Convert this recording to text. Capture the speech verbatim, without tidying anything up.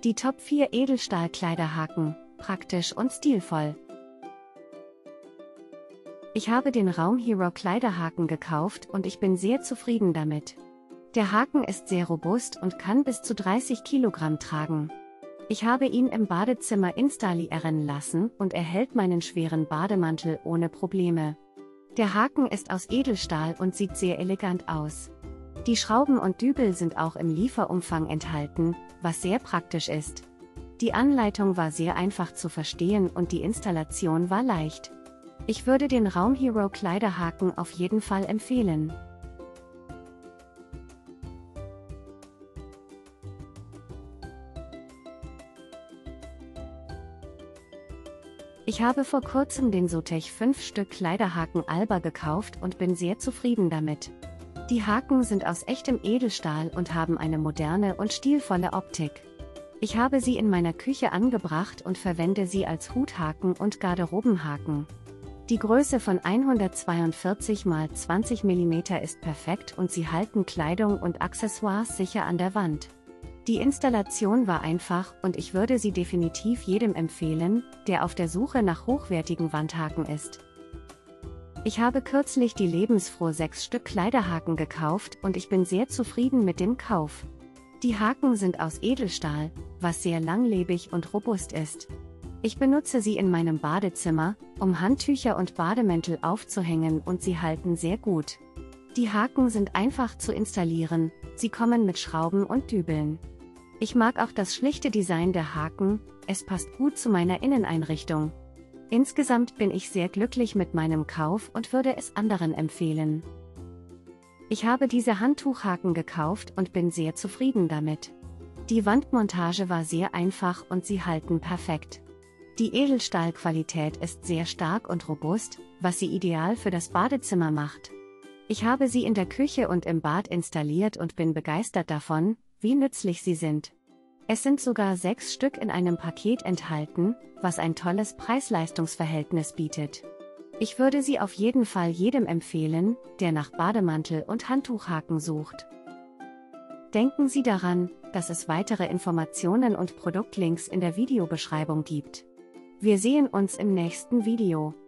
Die Top vier Edelstahl-Kleiderhaken, praktisch und stilvoll. Ich habe den Raum Hero Kleiderhaken gekauft und ich bin sehr zufrieden damit. Der Haken ist sehr robust und kann bis zu dreißig Kilogramm tragen. Ich habe ihn im Badezimmer installieren lassen und er hält meinen schweren Bademantel ohne Probleme. Der Haken ist aus Edelstahl und sieht sehr elegant aus. Die Schrauben und Dübel sind auch im Lieferumfang enthalten, was sehr praktisch ist. Die Anleitung war sehr einfach zu verstehen und die Installation war leicht. Ich würde den Raum Hero Kleiderhaken auf jeden Fall empfehlen. Ich habe vor kurzem den Sotech fünf Stück Kleiderhaken Alba gekauft und bin sehr zufrieden damit. Die Haken sind aus echtem Edelstahl und haben eine moderne und stilvolle Optik. Ich habe sie in meiner Küche angebracht und verwende sie als Huthaken und Garderobenhaken. Die Größe von hundertzweiundvierzig mal zwanzig Millimeter ist perfekt und sie halten Kleidung und Accessoires sicher an der Wand. Die Installation war einfach und ich würde sie definitiv jedem empfehlen, der auf der Suche nach hochwertigen Wandhaken ist. Ich habe kürzlich die lebensfroh sechs Stück Kleiderhaken gekauft und ich bin sehr zufrieden mit dem Kauf. Die Haken sind aus Edelstahl, was sehr langlebig und robust ist. Ich benutze sie in meinem Badezimmer, um Handtücher und Bademäntel aufzuhängen und sie halten sehr gut. Die Haken sind einfach zu installieren, sie kommen mit Schrauben und Dübeln. Ich mag auch das schlichte Design der Haken, es passt gut zu meiner Inneneinrichtung. Insgesamt bin ich sehr glücklich mit meinem Kauf und würde es anderen empfehlen. Ich habe diese Handtuchhaken gekauft und bin sehr zufrieden damit. Die Wandmontage war sehr einfach und sie halten perfekt. Die Edelstahlqualität ist sehr stark und robust, was sie ideal für das Badezimmer macht. Ich habe sie in der Küche und im Bad installiert und bin begeistert davon, wie nützlich sie sind. Es sind sogar sechs Stück in einem Paket enthalten, was ein tolles Preis-Leistungs-Verhältnis bietet. Ich würde sie auf jeden Fall jedem empfehlen, der nach Bademantel und Handtuchhaken sucht. Denken Sie daran, dass es weitere Informationen und Produktlinks in der Videobeschreibung gibt. Wir sehen uns im nächsten Video.